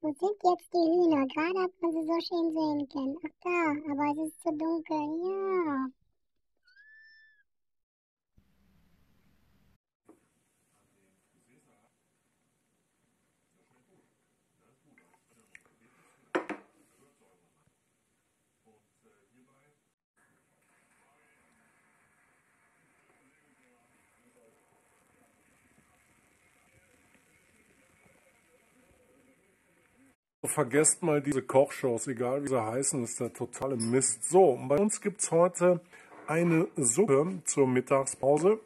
Wo sind jetzt die Hühner? Gerade hat man sie so schön sehen können. Ach da, aber es ist zu dunkel. Ja. Vergesst mal diese Kochshows, egal wie sie heißen, ist der totale Mist. So, und bei uns gibt es heute eine Suppe zur Mittagspause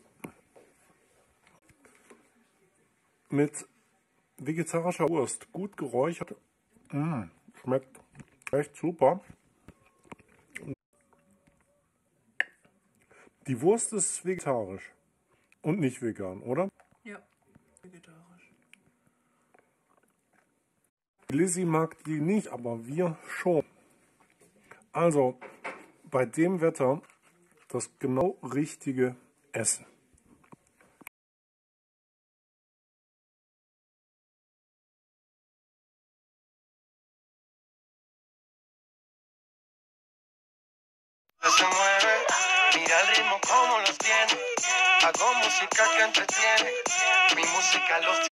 mit vegetarischer Wurst, gut geräuchert. Schmeckt echt super. Die Wurst ist vegetarisch und nicht vegan, oder? Ja, vegetarisch. Lizzie mag die nicht, aber wir schon. Also bei dem Wetter das genau richtige Essen. Se mueve, mira el ritmo como los tiene, hago música que entretiene, mi música los